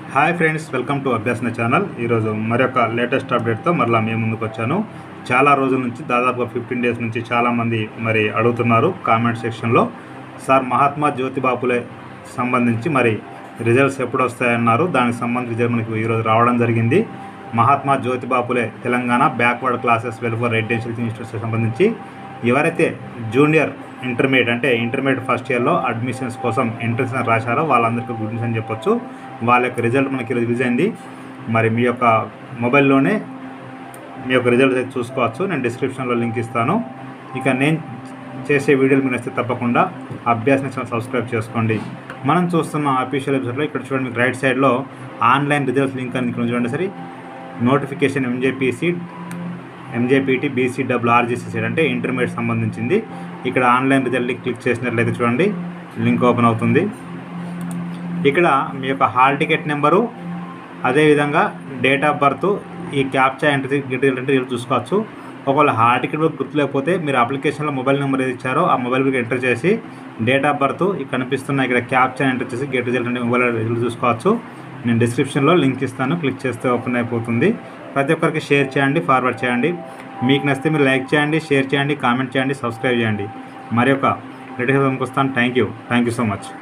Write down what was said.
Hi friends, welcome to Abhyasana channel. ఈరోజు మరొక latest అప్డేట్తో మరలా మేము ముందుకు వచ్చాను. చాలా రోజుల నుంచి దాదాపు 15 డేస్ నుంచి చాలామంది అడుగుతున్నారు కామెంట్ సెక్షన్లో, సార్ మహాత్మా జ్యోతిబాపులే సంబంధించి రిజల్ట్స్ ఎప్పుడు వస్తాయన్నారు. దానికి సంబంధించి మనకు ఈరోజు రావడం జరిగింది. Mahatma Jyotiba Phule Telangana backward classes welfare residential ఇన్స్టిట్యూట్స్కి సంబంధించి ఎవరైతే జూనియర్ ఇంటర్మీడియట్ అంటే ఇంటర్మీడియట్ ఫస్ట్ ఇయర్లో అడ్మిషన్స్ కోసం ఎంట్రన్స్ రాశారో వాళ్ళందరికీ గుడ్ న్యూస్ అని చెప్పొచ్చు. వాళ్ళ యొక్క రిజల్ట్ మనకి రిలీజ్ అయింది. మీ యొక్క మొబైల్లోనే మీ యొక్క రిజల్ట్ అయితే చూసుకోవచ్చు. నేను డిస్క్రిప్షన్లో లింక్ ఇస్తాను. ఇక నేను చేసే వీడియోలు మీరు నచ్చితే తప్పకుండా అభ్యాసన ఛానల్ సబ్స్క్రైబ్ చేసుకోండి. మనం చూస్తున్న అఫీషియల్ వెబ్సైట్లో ఇక్కడ చూడండి, మీకు రైట్ సైడ్లో ఆన్లైన్ రిజల్ట్స్ లింక్ అని ఇక్కడ చూడండి. సరే, నోటిఫికేషన్ ఎంజేపీటీ BCRRGC సైడ్ అంటే ఇంటర్మీడియట్ సంబంధించింది. ఇక్కడ ఆన్లైన్ రిజల్ట్ క్లిక్ చేసినట్లయితే చూడండి, లింక్ ఓపెన్ అవుతుంది. ఇక్కడ మీ యొక్క హాల్ టికెట్ నెంబరు, అదేవిధంగా డేట్ ఆఫ్ బర్త్, ఈ క్యాప్చా ఎంట్రీ అంటే చూసుకోవచ్చు. ఒకవేళ హాల్ టికెట్ గుర్తులేకపోతే మీరు అప్లికేషన్లో మొబైల్ నెంబర్ ఏది ఇచ్చారో ఆ మొబైల్ ఎంటర్ చేసి డేట్ ఆఫ్ బర్త్ కనిపిస్తున్న ఇక్కడ క్యాప్చా ఎంటర్ చేసి గెట్ రిజల్ట్ అంటే మొబైల్ రిజల్ట్ చూసుకోవచ్చు. నేను డిస్క్రిప్షన్లో లింక్ ఇస్తాను, క్లిక్ చేస్తే ఓపెన్ అయిపోతుంది. ప్రతి ఒక్కరికి షేర్ చేయండి, ఫార్వర్డ్ చేయండి. మీకు నచ్చితే మీరు లైక్ చేయండి, షేర్ చేయండి, కామెంట్ చేయండి, సబ్స్క్రైబ్ చేయండి. మరి ఒక లేటెస్ట్ వస్తాను. Thank you so much.